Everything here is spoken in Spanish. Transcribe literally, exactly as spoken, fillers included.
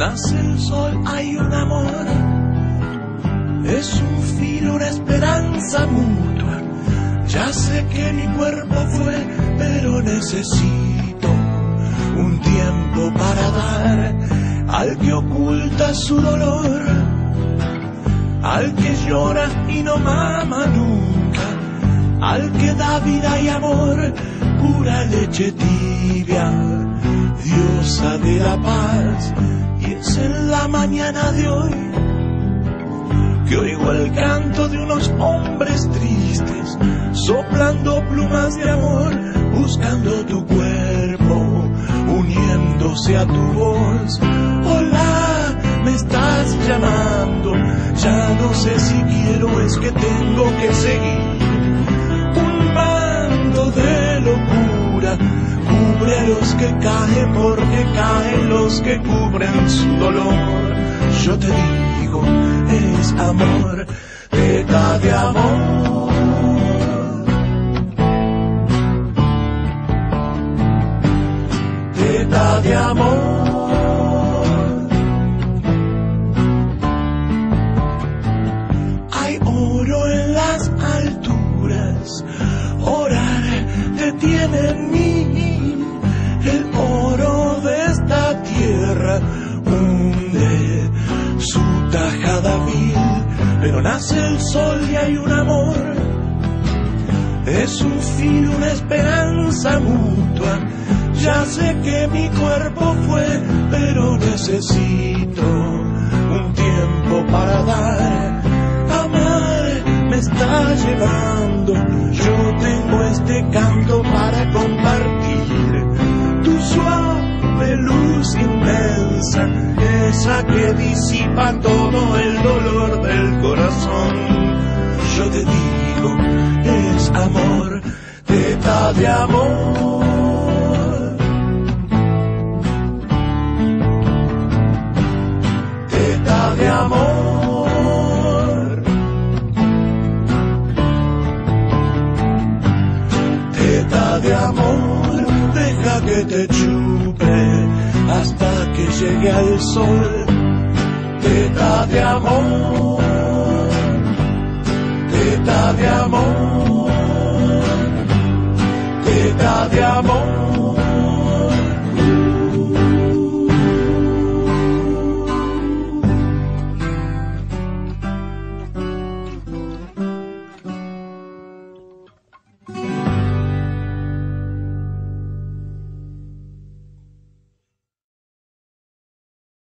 nace el sol hay un amor, es un filo, una esperanza mutua. Ya sé que mi cuerpo fue, pero necesito un tiempo para dar al que oculta su dolor, al que llora y no mama nunca, al que da vida y amor, pura leche tibia, diosa de la paz. Y es en la mañana de hoy que oigo el canto de unos hombres tristes, soplando plumas de amor, buscando tu cuerpo, uniéndose a tu voz. Hola, me estás llamando, ya no sé si quiero, es que tengo que seguir. Un bando de locura cubre a los que caen, porque caen los que cubren su dolor. Yo te digo, es amor, teta de amor. Teta de amor. Hay oro en las alturas, orar detiene en mí. El oro de esta tierra hunde su tajada vil, pero nace el sol y hay un amor, es un filo, una esperanza mutua. Ya sé que mi cuerpo fue, pero necesito un tiempo para dar. Amar me está llevando, yo tengo este canto para compartir. Tu suave luz inmensa, esa que disipa todo el dolor del corazón. Yo te digo, es amor, teta de amor. Teta de amor. Teta de amor, deja que te chupe hasta que llegue al sol. Teta de amor, teta de amor, teta de amor.